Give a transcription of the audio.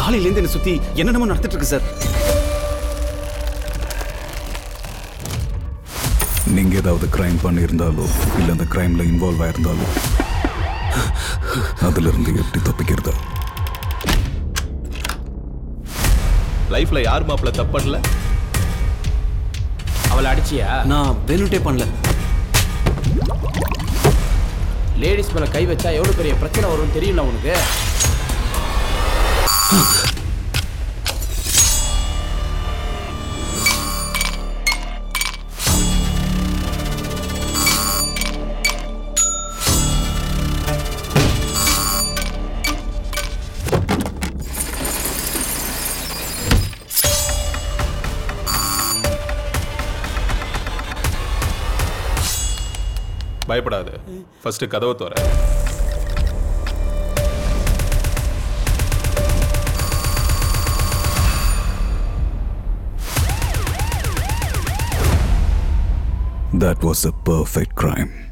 காலையிலேருந்து என்னை சுற்றி என்னென்னமோ நடந்துட்டு இருக்கு சார். நீங்கள் ஏதாவது கிரைம் பண்ணியிருந்தாலோ இல்லை அந்த கிரைமில் இன்வால்வ் ஆயிருந்தாலோ அதிலிருந்து எப்படி தப்பிக்கிறதா? லைஃப்ல யார் மாப்பிள்ள தப்பு பண்ணல? அவளை அடிச்சியா? நான் வேணுட்டே பண்ணல. லேடிஸ் மேல கை வச்சா எவ்வளவு பெரிய பிரச்சனை வரும்னு தெரியல உனக்கு? பயப்படாது, ஃபர்ஸ்ட் கதவை தோற. That was a perfect crime.